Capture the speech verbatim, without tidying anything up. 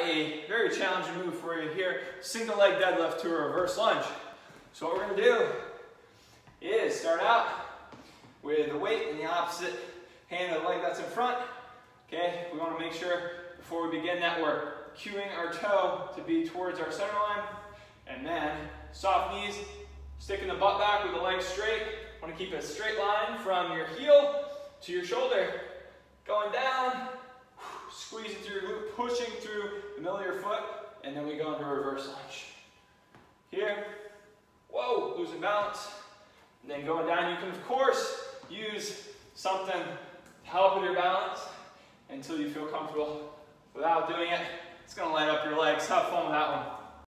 a very challenging move for you here, single leg deadlift to a reverse lunge. So what we're going to do is start out with the weight in the opposite hand of the leg that's in front. Okay, we want to make sure before we begin that we're cueing our toe to be towards our center line, and then soft knees, sticking the butt back with the legs straight. Want to keep a straight line from your heel to your shoulder, going down, squeezing through your glute, pushing through the middle of your foot, and then we go into a reverse lunge. Here, whoa, losing balance, and then going down. You can of course use something to help with your balance until you feel comfortable. Without doing it, it's going to light up your legs. Have fun with that one.